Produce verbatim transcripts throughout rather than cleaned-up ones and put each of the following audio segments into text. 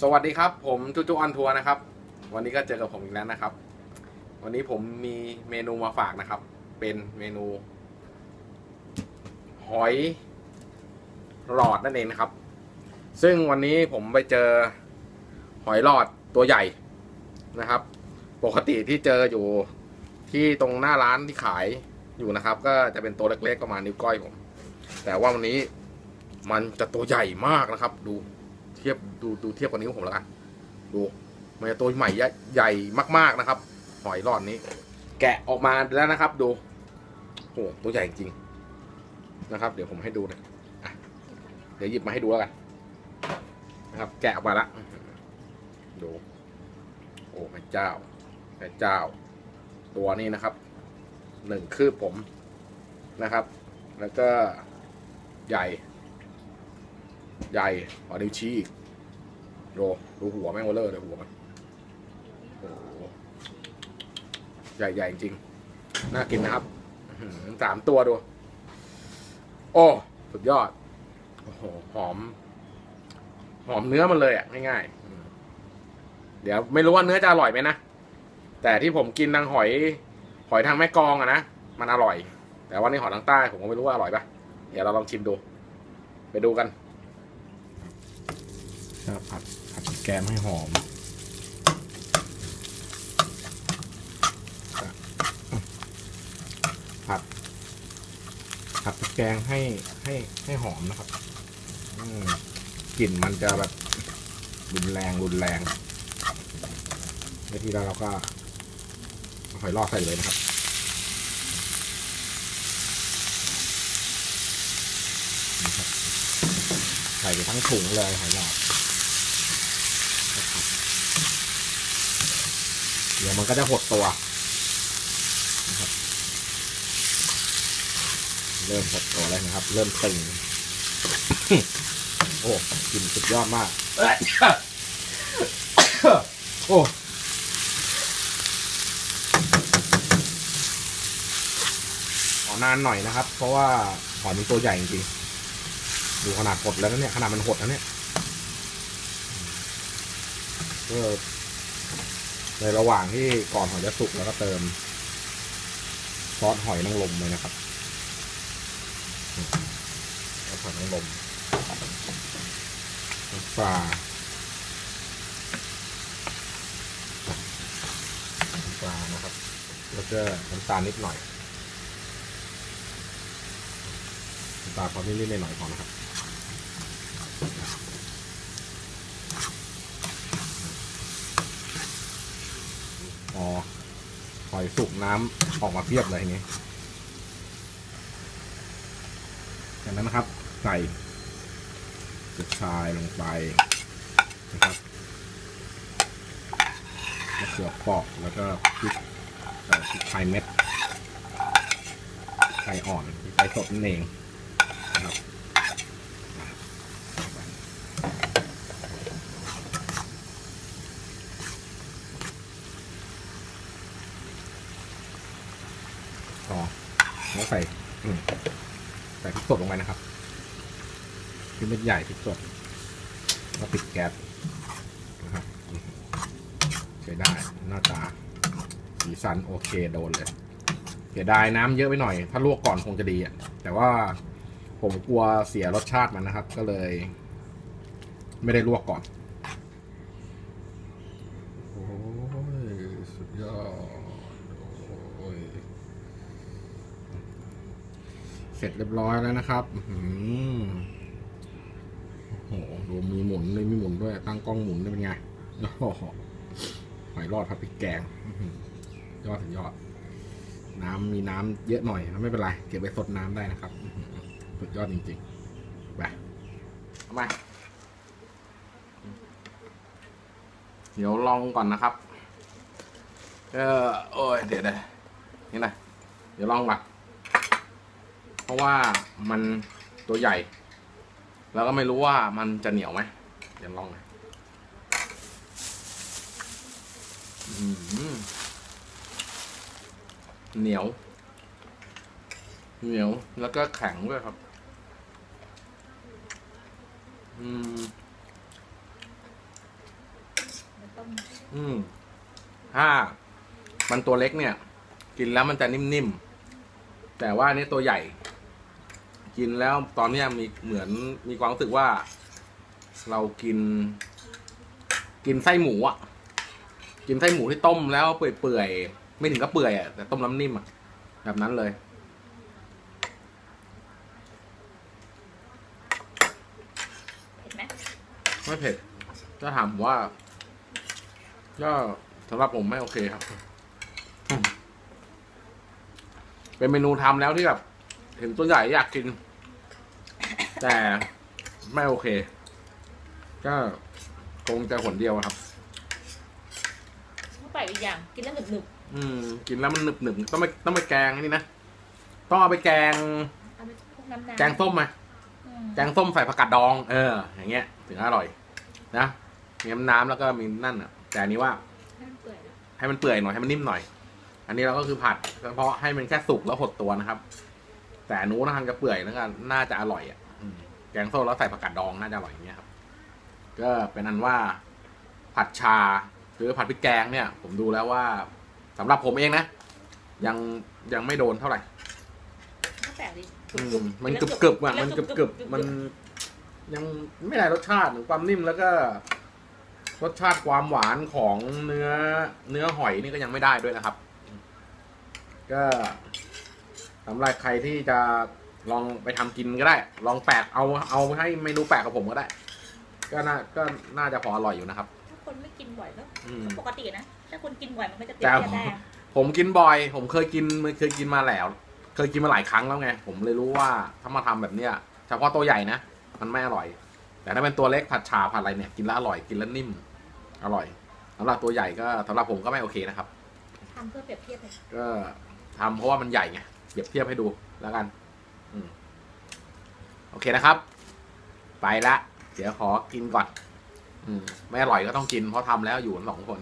สวัสดีครับผมจุจุออนทัวร์นะครับวันนี้ก็เจอกับผมอีกแล้วนะครับวันนี้ผมมีเมนูมาฝากนะครับเป็นเมนูหอยหลอดนั่นเองนะครับซึ่งวันนี้ผมไปเจอหอยหลอดตัวใหญ่นะครับปกติที่เจออยู่ที่ตรงหน้าร้านที่ขายอยู่นะครับก็จะเป็นตัวเล็กๆประมาณนิ้วก้อยผมแต่ว่าวันนี้มันจะตัวใหญ่มากนะครับดูเทียบดูดูเทียบกับนิ้วผมแล้วกันดูมันจะตัวใหม่ใหญ่มากๆนะครับหอยหลอดนี้แกะออกมาแล้วนะครับดูโอ้ตัวใหญ่จริงนะครับเดี๋ยวผมให้ดูนะเดี๋ยวหยิบมาให้ดูแล้วกันนะครับแกะออกมาละดูโอ้พระเจ้าพระเจ้าตัวนี้นะครับหนึ่งคืบผมนะครับแล้วก็ใหญ่ใหญ่พอนิ้วชี้อีกดูดูหัวแม่งวอลเลอร์เลยหัวมันโอ้ใหญ่ใหญ่จริงน่ากินนะครับสามตัวดูโอ้สุดยอดโอ้โหหอมหอมเนื้อมันเลยอ่ะง่ายๆเดี๋ยวไม่รู้ว่าเนื้อจะอร่อยไหมนะแต่ที่ผมกินทางหอยหอยทางแม่กลองอะนะมันอร่อยแต่ว่าในหอยทางใต้ผมก็ไม่รู้ว่าอร่อยปะเดี๋ยวเราลองชิมดูไปดูกันผัดผัดแกงให้หอมผัดผัดแกงให้ให้ให้หอมนะครับกลิ่นมันจะแบบรุนแรงรุนแรงในที่แล้วเราก็หอยลอดใส่เลยนะครับใส่ไปทั้งถุงเลยหอยลอดเดี๋ยวมันก็จะหดตัวนะครับเริ่มหดตัวแล้วนะครับเริ่มตึงโอ้กลิ่นสุดยอดมากโอ้ขอนานหน่อยนะครับเพราะว่าหอยมันตัวใหญ่จริงๆดูขนาดหดแล้วนะเนี่ยขนาดมันหดแล้วเนี่ยก็ในระหว่างที่ก่อนหอยจะสุกแล้วก็เติมซอสหอยนางรมเลยนะครับซอสหอยนางรมน้ำปลาน้ำปลานะครับแล้วก็น้ำตาลนิดหน่อยน้ำตาลพอนิดๆหน่อยๆพอนะครับอ๋อหอยสุกน้ำออกมาเพียบเลยอย่างนี้จากนั้นนะครับใส่กระชายลงไปนะครับมะเขือเปราะแล้วก็พริกพริกไทยเม็ดไทยอ่อนพริกไทยสดนั่นเองนะครับต่อแล้วใส่ใส่พริกสดลงไปนะครับพริกเม็ดใหญ่พริกสดแล้วปิดแก๊สนะครับใช้ได้หน้าตาสีสันโอเคโดนเลยเสียดายน้ำเยอะไปหน่อยถ้าลวกก่อนคงจะดีอ่ะแต่ว่าผมกลัวเสียรสชาติมันนะครับก็เลยไม่ได้ลวกก่อนโอ้ยสุดยอดโอ้ยเสร็จเรียบร้อยแล้วนะครับโอ้โหดูมีหมุนเลยมีหมุนด้วยตั้งกล้องหมุนได้เป็นไงโอ้โหหอยรอดผัดพริกแกงยอดถึงยอดน้ำมีน้ำเยอะหน่อยไม่เป็นไรเก็บไว้สดน้ำได้นะครับสุดยอดจริงๆไปทำไมเดี๋ยวลองก่อนนะครับเออโอ้ยเดี๋ยวเดี๋ยวนี่นะเดี๋ยวลองก่อนเพราะว่ามันตัวใหญ่แล้วก็ไม่รู้ว่ามันจะเหนียวไหมเดี๋ยวลองหน่อยเหนียวเหนียวแล้วก็แข็งด้วยครับอืมต้มอืมถ้ามันตัวเล็กเนี่ย กินแล้วมันจะนิ่มๆแต่ว่านี่ตัวใหญ่ กินแล้วตอนเนี้ยมีเหมือนมีความรู้สึกว่า เรากิน กินไส้หมูอ่ะกินไส้หมูที่ต้มแล้วเปื่อยๆไม่ถึงก็เปื่อยอ่ะแต่ต้มน้ำนิ่มอ่ะแบบนั้นเลยเห็นไหมไม่เผ็ดถ้าถามผมว่าก็สำหรับผมไม่โอเคครับอืมเป็นเมนูทำแล้วที่แบบเห็นตัวใหญ่อยากกิน แต่ไม่โอเค ก็คงจะหนเดียวครับเข้าไปอีกอย่างกินแล้วหนึบหนึบอืม กินแล้วมันหนึบหนึบต้องไปต้องไปแกงนี่นะต้องเอาไปแกงเอาไปพวกน้ำน้ำแกงส้มไหมแกงส้มใส่ผักกาดดอง เออ อย่างเงี้ยถึงอร่อยนะมีน้ำน้ำแล้วก็มีนั่นอ่ะ แต่อันนี้ว่าให้มันเปื่อยนะให้มันเปื่อยหน่อยให้มันนิ่มหน่อย อันนี้เราก็คือผัดเฉพาะให้มันแค่สุกแล้วหดตัวนะครับ แต่อันนู้นทางจะเปื่อยแล้วก็น่าจะอร่อยอ่ะอืมแกงส้มแล้วใส่ผักกาดดองน่าจะอร่อยอย่างเงี้ยครับ ก็เป็นอันว่า ผัดชาหรือผัดพริกแกงเนี่ย ผมดูแล้วว่าสำหรับผมเองนะยังยังไม่โดนเท่าไหร่ก็แปลกดิอืมมันกรึบกรึบอ่ะมันกรึบกรึบมันยังไม่ได้รสชาติหรือความนิ่มแล้วก็ รสชาติความหวานของเนื้อเนื้อหอยนี่ก็ยังไม่ได้ด้วยนะครับ ก็สำหรับใครที่จะลองไปทำกินก็ได้ ลองแปลกเอาเอาให้เมนูแปลกกับผมก็ได้ ก็น่าก็น่าจะพออร่อยอยู่นะครับถ้าคนไม่กินบ่อยก็อืมปกตินะถ้าคนกินบ่อยมันก็จะเปรียแต่บเทียบได้ผมกินบ่อย ผมเคยกินเคยกินมาแล้ว เคยกินมาหลายครั้งแล้วไง ผมเลยรู้ว่าถ้ามาทำแบบเนี้ยเฉพาะตัวใหญ่นะมันไม่อร่อย แต่ถ้าเป็นตัวเล็กผัดชาผัดอะไรเนี่ยกินแล้วอร่อยกินแล้วนิ่มอร่อยสำหรับตัวใหญ่ก็สำหรับผมก็ไม่โอเคนะครับทำเพื่อเปรียบเทียบเลยก็ทำเพราะว่ามันใหญ่ไงเปรียบเทียบให้ดูแล้วกัน อืมโอเคนะครับ ไปละเดี๋ยวขอกินก่อน อืมไม่อร่อยก็ต้องกินเพราะทำแล้วอยู่กันสองคน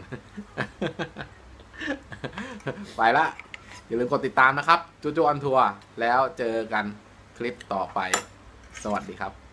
ไปละอย่าลืมกดติดตามนะครับจูจูออนทัวร์แล้วเจอกันคลิปต่อไป สวัสดีครับ